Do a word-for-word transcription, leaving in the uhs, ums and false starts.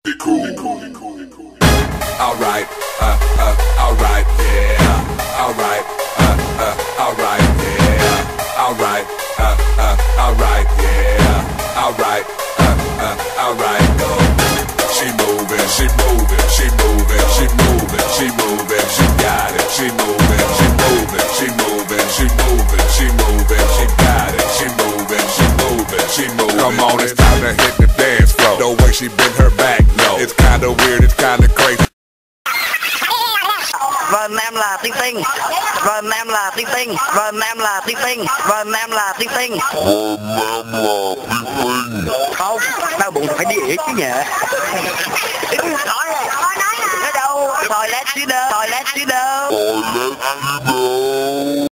Alright, uh, uh, alright, yeah. Alright, uh, uh, alright, yeah. Alright, uh, uh, alright, yeah. Alright, uh, uh, alright, go. She moving, she moving, she moving, she moving, she moving, she got it. She moving, she moving, she moving, she moving, she moving, she got it. She moving, she moving, she moving. Come on, it's time to hit the dance floor. The way she bent her back low, it's kinda weird, it's kinda crazy. Vâng em là Tinh Tinh. Vâng em là Tinh Tinh. Vâng em là Tinh Tinh. Vâng em là Tinh Tinh. Vâng em là Tinh Tinh. Không, đau bụng phải đi ỉa chứ nhờ. Nói rồi, nói đâu. Toilet đi đâu. Toilet đi đâu. Toilet đi đâu.